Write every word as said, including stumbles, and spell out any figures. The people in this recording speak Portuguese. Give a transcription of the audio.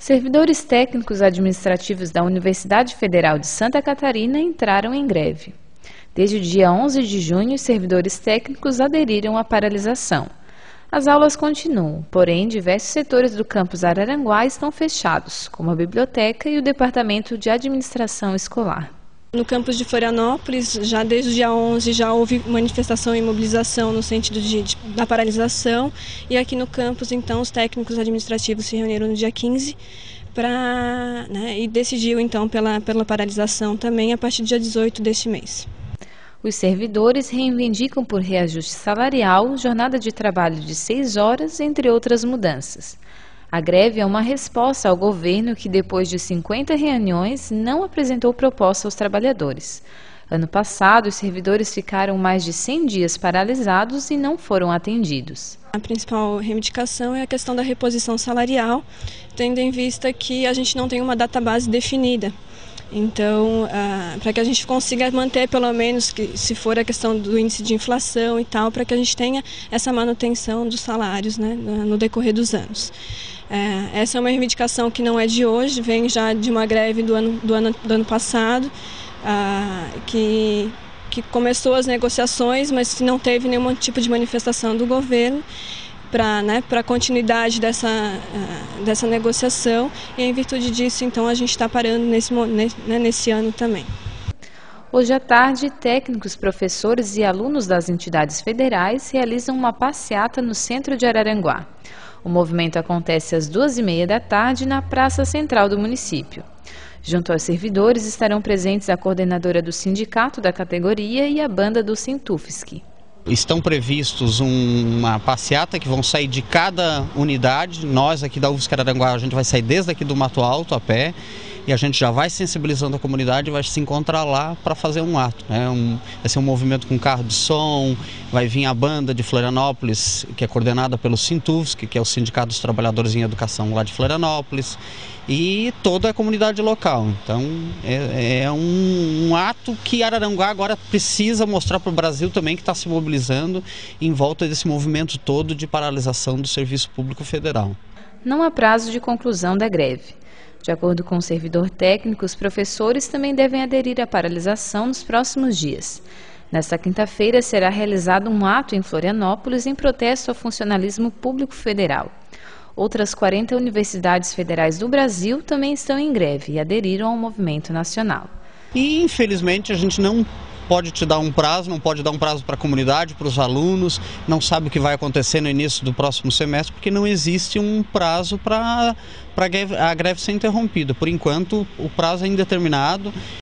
Servidores técnicos administrativos da Universidade Federal de Santa Catarina entraram em greve. Desde o dia onze de junho, os servidores técnicos aderiram à paralisação. As aulas continuam, porém, diversos setores do campus Araranguá estão fechados, como a biblioteca e o departamento de administração escolar. No campus de Florianópolis, já desde o dia onze, já houve manifestação e mobilização no sentido de, de, da paralisação. E aqui no campus, então, os técnicos administrativos se reuniram no dia quinze pra, né, e decidiu, então, pela, pela paralisação também a partir do dia dezoito deste mês. Os servidores reivindicam por reajuste salarial, jornada de trabalho de seis horas, entre outras mudanças. A greve é uma resposta ao governo que, depois de cinquenta reuniões, não apresentou proposta aos trabalhadores. Ano passado, os servidores ficaram mais de cem dias paralisados e não foram atendidos. A principal reivindicação é a questão da reposição salarial, tendo em vista que a gente não tem uma database definida. Então, ah, para que a gente consiga manter, pelo menos, que, se for a questão do índice de inflação e tal, para que a gente tenha essa manutenção dos salários, né, no decorrer dos anos. É, essa é uma reivindicação que não é de hoje, vem já de uma greve do ano, do ano, do ano passado, ah, que, que começou as negociações, mas não teve nenhum tipo de manifestação do governo para, né, para a continuidade dessa, uh, dessa negociação, e em virtude disso, então, a gente está parando nesse, né, nesse ano também. Hoje à tarde, técnicos, professores e alunos das entidades federais realizam uma passeata no centro de Araranguá. O movimento acontece às duas e meia da tarde na Praça Central do município. Junto aos servidores estarão presentes a coordenadora do sindicato da categoria e a banda do Sintufsky. Estão previstos um, uma passeata que vão sair de cada unidade. Nós aqui da U F S C Araranguá, a gente vai sair desde aqui do Mato Alto a pé, e a gente já vai sensibilizando a comunidade e vai se encontrar lá para fazer um ato, né? Um, vai ser um movimento com carro de som, vai vir a banda de Florianópolis, que é coordenada pelo Sintufsky, que é o Sindicato dos Trabalhadores em Educação lá de Florianópolis, e toda a comunidade local. Então é, é um, um ato que Araranguá agora precisa mostrar para o Brasil também, que está se mobilizando em volta desse movimento todo de paralisação do Serviço Público Federal. Não há prazo de conclusão da greve. De acordo com o servidor técnico, os professores também devem aderir à paralisação nos próximos dias. Nesta quinta-feira será realizado um ato em Florianópolis em protesto ao funcionalismo público federal. Outras quarenta universidades federais do Brasil também estão em greve e aderiram ao movimento nacional. E, infelizmente, a gente não pode te dar um prazo, não pode dar um prazo para a comunidade, para os alunos, não sabe o que vai acontecer no início do próximo semestre, porque não existe um prazo para a greve ser interrompida. Por enquanto, o prazo é indeterminado